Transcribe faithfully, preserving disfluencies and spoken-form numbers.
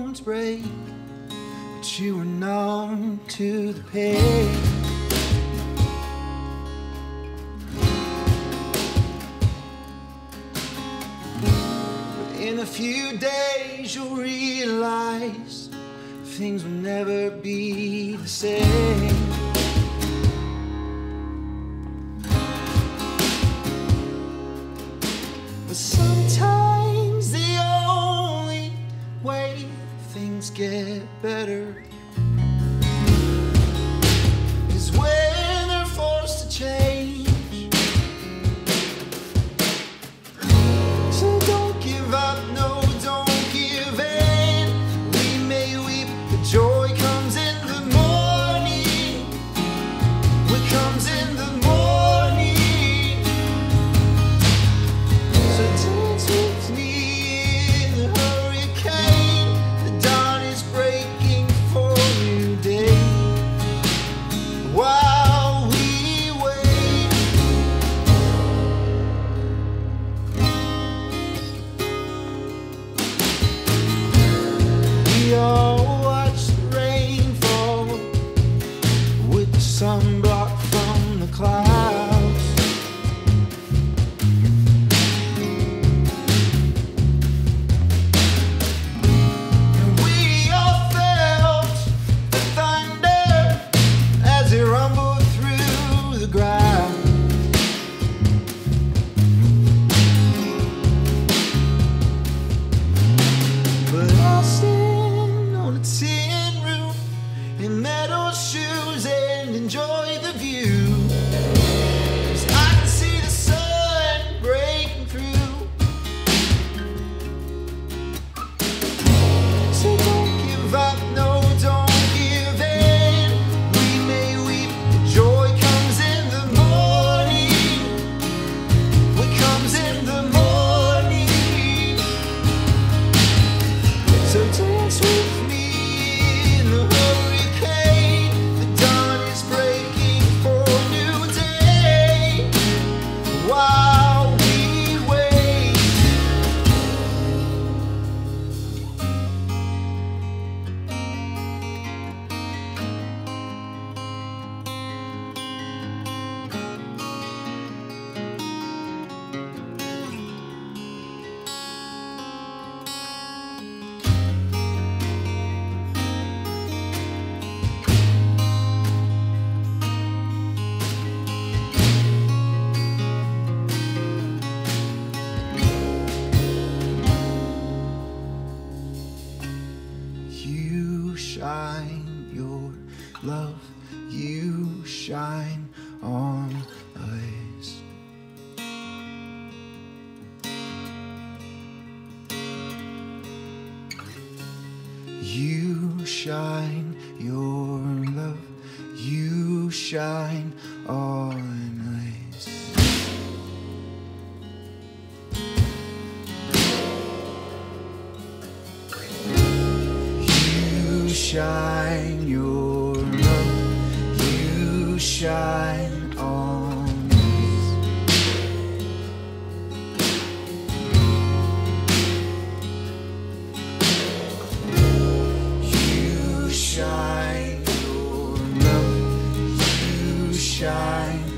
bones break, but you were numb to the pain. But in a few days you'll realize things will never be the same. But sometimes the only way things get better is when they're forced to change. So don't give up, no, don't give in. We may weep, but joy comes in the morning. What comes in the morning. So dance with me in the hurricane. The dawn is breaking for a new day. While we wait, we all watch the rain fall with the sun blocked from the clouds. And we all felt the thunder as it rumbled through the ground. But I'll stand on a tin roof in metal shoes and enjoy the view, 'cause I can see the sun breaking through. So don't give up, no, don't give in. We may weep, but joy comes in the morning. What comes in the morning. So dance with me in the hurricane. The dawn is breaking for a new day. While we wait, you shine your love, you shine on us. You shine your love, you shine on us. You shine your love, you shine on us. You shine your love, you shine